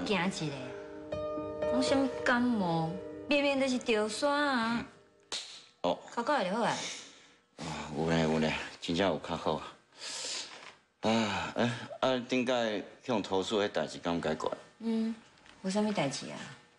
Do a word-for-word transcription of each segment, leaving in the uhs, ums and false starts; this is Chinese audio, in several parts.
惊一下，讲什么感冒，明明就是着山啊。哦，考考会就好啊。 啊，有嘞有嘞，真正有较好啊。啊，哎，啊，顶摆向投诉迄代志敢有解决？ 嗯，有啥物代志啊？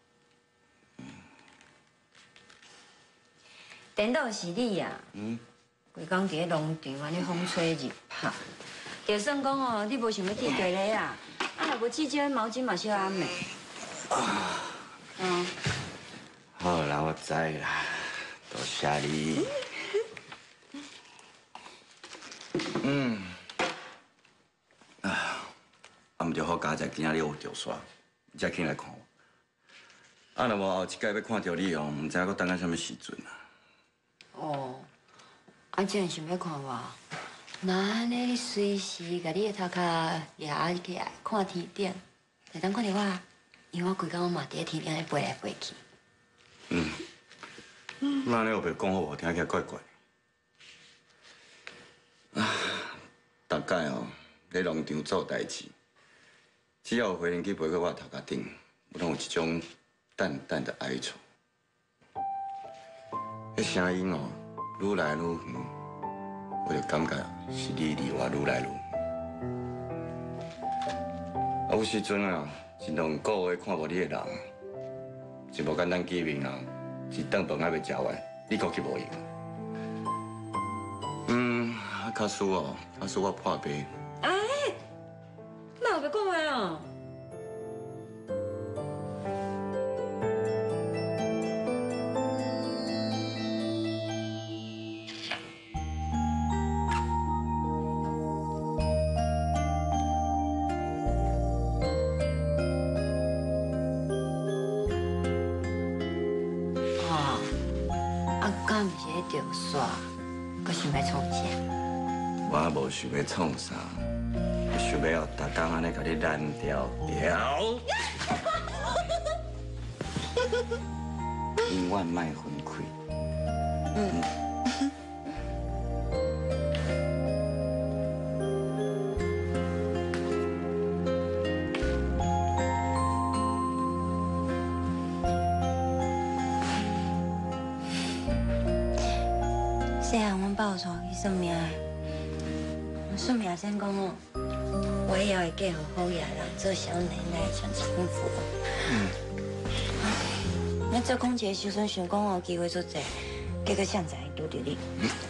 颠倒是你啊。嗯。规工伫咧农场安尼风吹日晒，就算讲哦，你无想要剃地咧啊，啊，若无至少毛巾嘛少暗的。啊。嗯。 好啦，我知啦，多谢你。嗯。啊，啊，毋着好佳在今仔日有着煞，才起来看我。啊，若无后一届要看到你哦，毋知阁等到什么时阵啊？ 哦。啊，既然想要看我，那安尼你随时甲你的头壳压起来看天顶，就当看到我，因为我规工嘛伫咧天顶咧飞来飞去。 嗯。那你又袂讲好我听起来怪怪。啊，大概哦，咧农场做代志，只要有回人去陪过我头壳顶，我拢有一种淡淡的哀愁。迄声音哦。愈来愈远，我就感觉是你离我愈来愈远。啊，有时阵啊，一两个月看无你的人，是无简单见面啊，一顿饭还未食完，你搁去无用。嗯，啊，假使哦，假使我破病。 哎，那有别讲话哦。着煞，搁想要创啥？ 我无想要创啥，想要逐工安尼甲你烂条条，永远莫分开。嗯。 细汉阮爸有带我去算命的，算命先讲哦，我以后会嫁互好野人，做小奶奶享清福。嗯。咱做空姐的时阵想讲哦，机会足济，结果现在拄着你。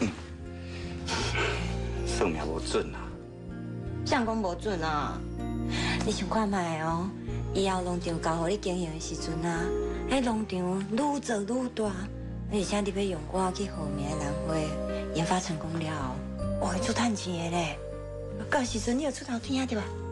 算命无准啊！ 谁讲无准啊？你想看卖哦，以后农场交互你经营的时阵啊，迄农场愈做愈大。而且你要用我去后面的兰花研发成功了后，我会出趁钱的咧。到时阵你就出头天对吧？